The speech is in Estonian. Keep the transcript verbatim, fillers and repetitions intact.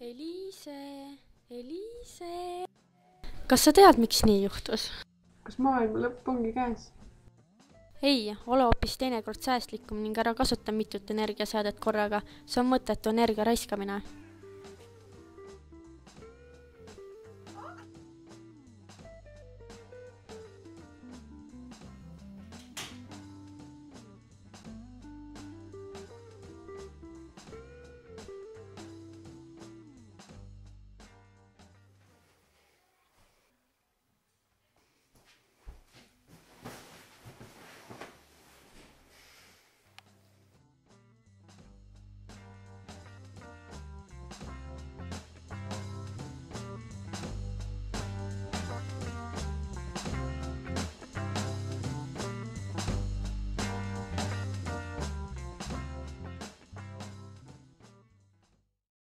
Eliise, Eliise. Kas sa tead, miks nii juhtus? Kas maailma lõpp ongi käes? Ei, ole hoopis teinekord säästlikum ning ära kasuta mitut energiaseadet korraga. See on mõttetu energia raiskamine.